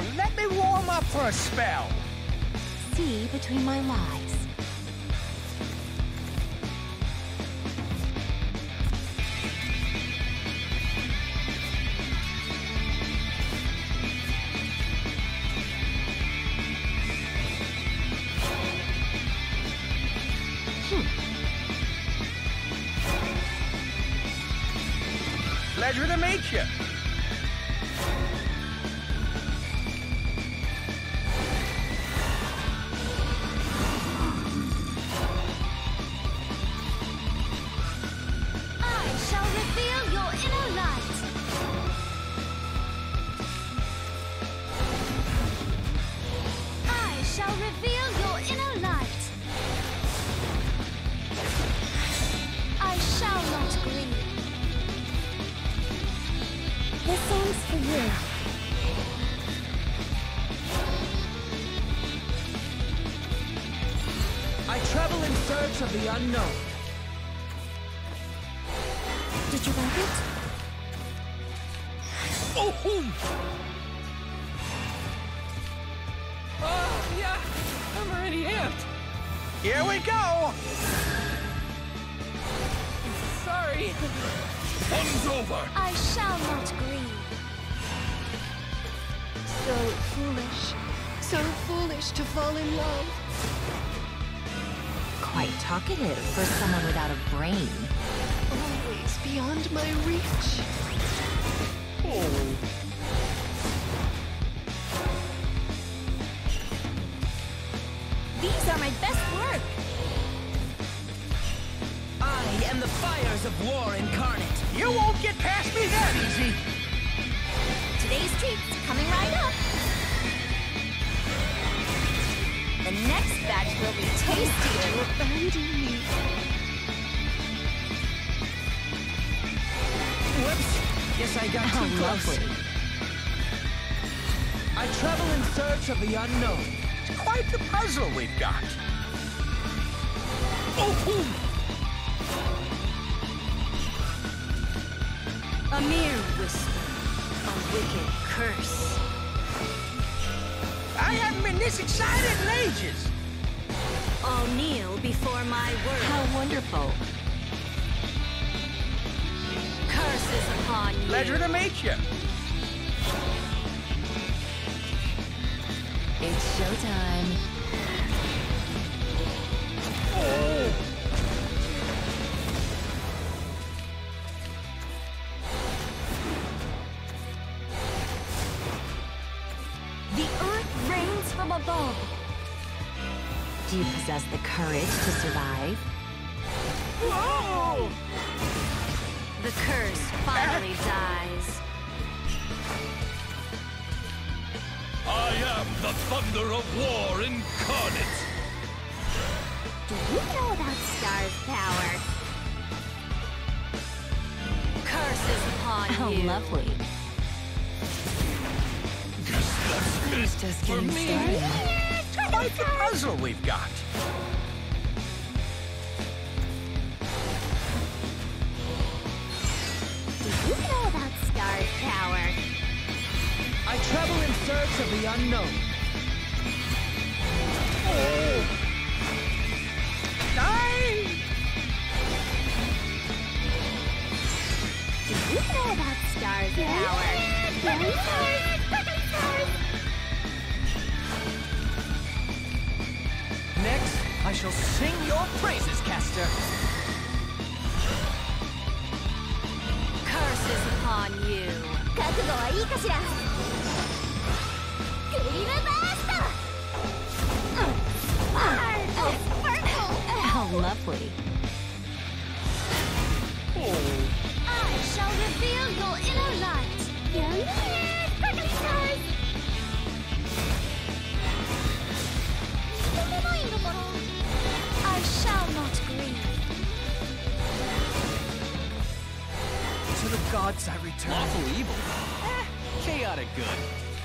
let me warm up for a spell. See between my lies. Pleasure to meet you. I shall reveal your inner light. I shall reveal your inner light. I shall not grieve. This song's for you. I travel in search of the unknown. Did you like it? Oh, yeah, I'm already amped. Here we go. Sorry. Fun's over. I shall not grieve. So foolish. So foolish to fall in love. Quite talkative for someone without a brain. Always beyond my reach. Oh. These are my best work. I am the fires of war incarnate. You won't get past me that easy. Today's treat's coming right up. The next batch will be tastier. Abandon me. Whoops. Guess I got too close. Lovely. I travel in search of the unknown. It's quite the puzzle we've got. Oh, boom. A mere whisper. A wicked curse. I haven't been this excited in ages. I'll kneel before my word. How wonderful. Curses upon you. Pleasure to meet you. It's showtime. Oh. The earth rains from above. Do you possess the courage to survive? Whoa! The curse finally dies. I am the thunder of war incarnate. Do you know about Star's power? Curses upon How you. lovely. Guess that's It's it just for getting me. started. Quite the puzzle we've got. Do you know about Star's power? I travel in search of the unknown. Oh! Die! Do you know about Star's power? Next, I shall sing your praises, caster. Curses upon you. 覚悟はいいかしら。クリームバースト。 How lovely. I shall reveal your inner light. I shall not grieve. To the gods I return. Lawful evil. Chaotic good.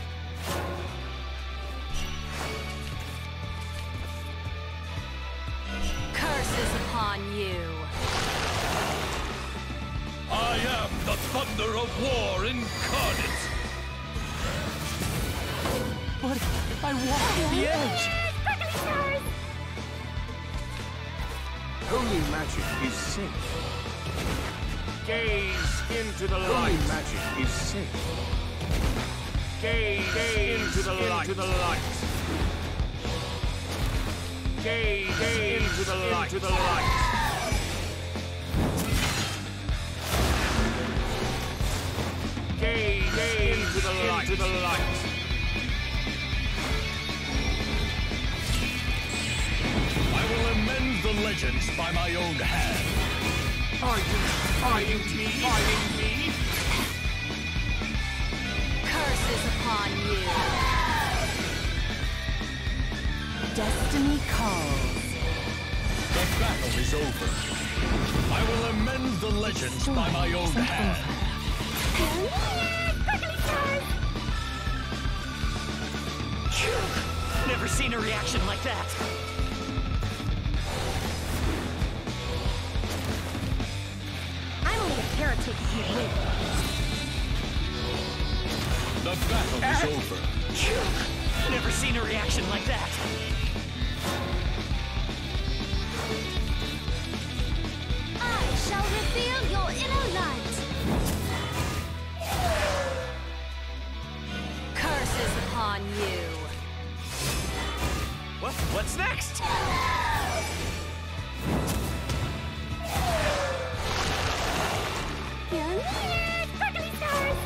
Curses upon you. I am the thunder of war incarnate. I walk the edge! Sparkly stars! Holy magic is safe. Gaze into the Holy light. magic is safe. Gaze into the light. Gaze into the light. Gaze into the light. I will amend the legends by my own hand. Are you me? Curses upon you. Destiny calls. The battle is over. I will amend the legends by my own hand. Sparkly stars! Never seen a reaction like that. I'm only a carrot if you win. The battle is over. Never seen a reaction like that. I shall reveal your inner light. Curses upon you. What's next? Sparkly stars!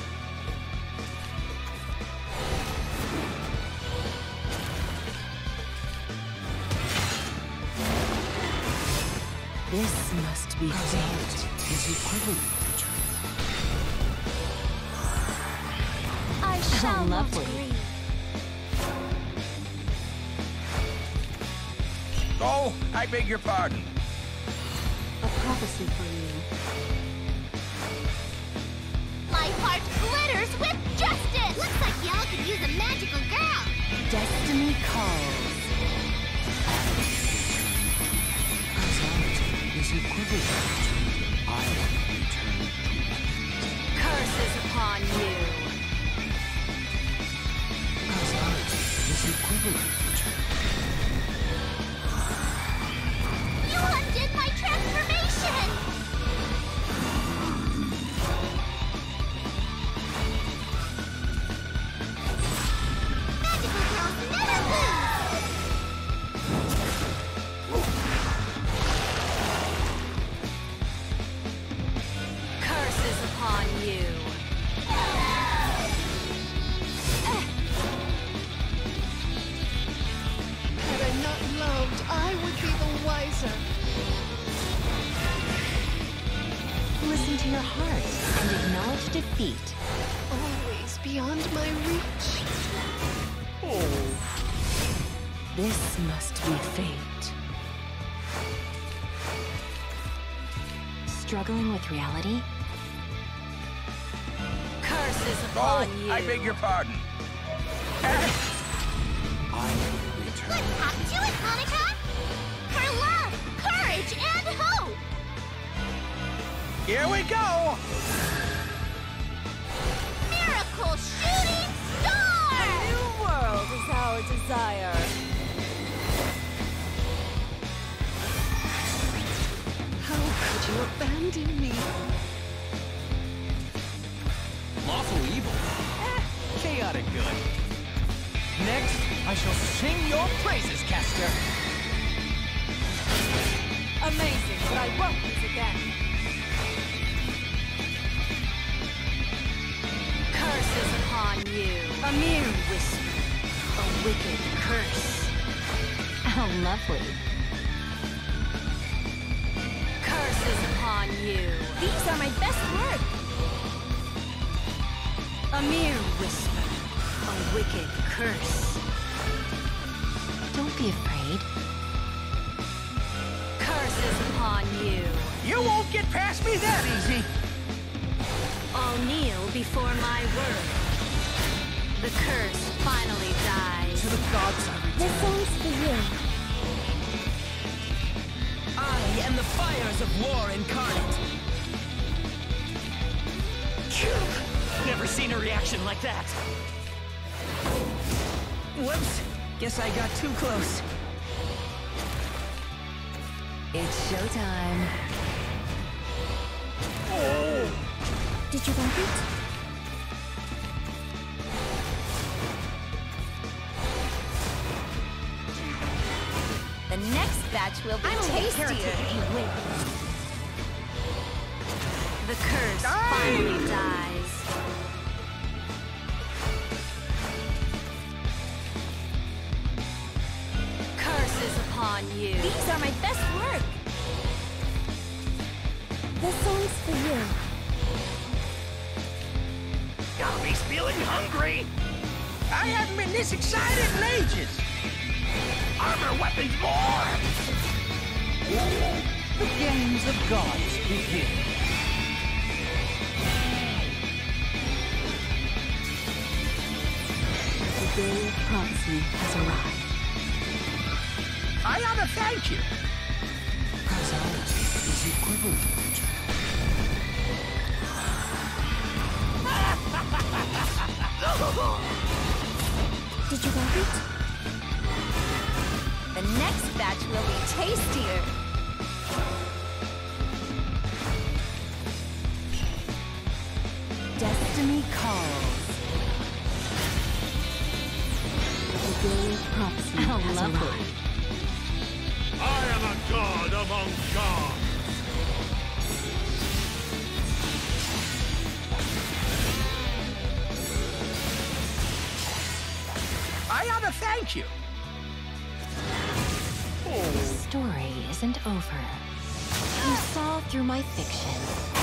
This must be fate. Is equivalent to I shall not lovely. grieve. Oh, I beg your pardon. A prophecy for you. My heart glitters with justice! Looks like y'all could use a magical girl! Destiny calls. Causality is equivalent to I return to Curses upon you. Causality is equivalent to You undid my transformation! Magical girls never lose! Curses upon you. Had I not loved, I would be the wiser. Listen to your heart and acknowledge defeat. Always beyond my reach. This must be fate. Struggling with reality? Curses upon you. I beg your pardon. I return. Let's hop to it, Monica! For love, courage, and hope! Here we go. Miracle shooting star! New world is our desire. How could you abandon me? Lawful evil. Chaotic good. Next, I shall sing your praises, caster. Amazing, but I won't use again. Curses upon you. A mere whisper. A wicked curse. How lovely. Curses upon you. These are my best work. A mere whisper. A wicked curse. Don't be afraid. Curses upon you. You won't get past me that easy. All kneel before my word. The curse finally dies. To the gods I return. This one's for you. I am the fires of war incarnate. Never seen a reaction like that. Whoops. Guess I got too close. It's showtime. Did you like it? The next batch will be tastier. The curse finally dies. Curses upon you. These are my best work. This song's for you. Got me feeling hungry. I haven't been this excited in ages. Armor weapons more. The games of gods begin. The day of prophecy has arrived. I ought to thank you. Kazana is equivalent to... Did you like it? The next batch will be tastier. Destiny calls. The day of prophecy has arrived. I am a god among gods. I ought to thank you. The story isn't over. You saw through my fiction.